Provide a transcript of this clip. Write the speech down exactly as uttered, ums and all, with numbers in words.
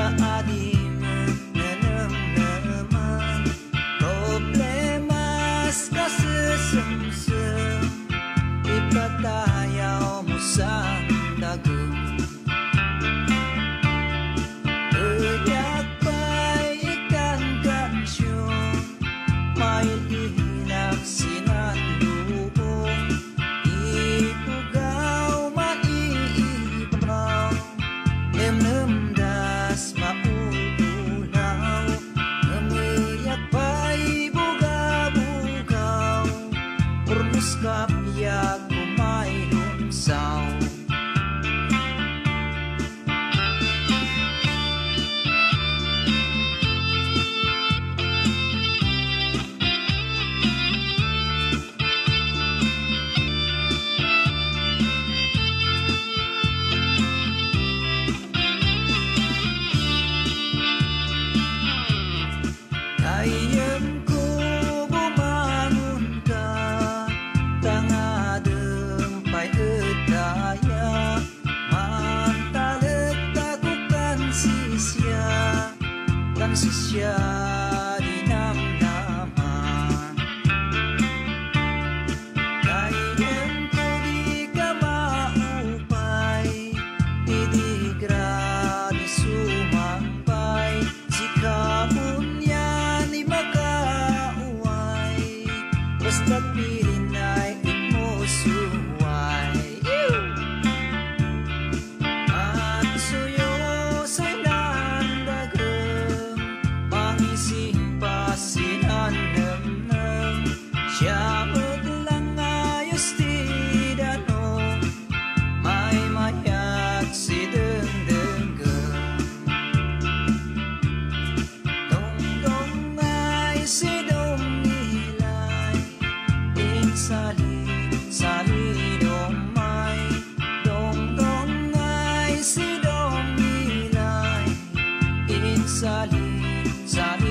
adi menenam problemas kasesem-sem ipatayaw mo sa dagat. Uyak pa'y ikan kansyon may ihinak sinandubong ipugaw maiibaw lemlemdas maululaw ngemiyak pa'y buga-bugaw urmus kapyak kumay lumsaw. Ayam ko bumangon ka tangadeng pa'y edaya mantalet ako kan sisya kan sisya dinamnaman. Ayam ko di ka maupay di gradi sumampay sikapun basta't pilin ay ikmusuway at suyo sa'y nandagam mangising pa sinanamnam siya maglang ayos tidanong may mayat si dengdengam dong-dong ay si Sali, sali dong may dong dong ay si dong nilay in sali, sali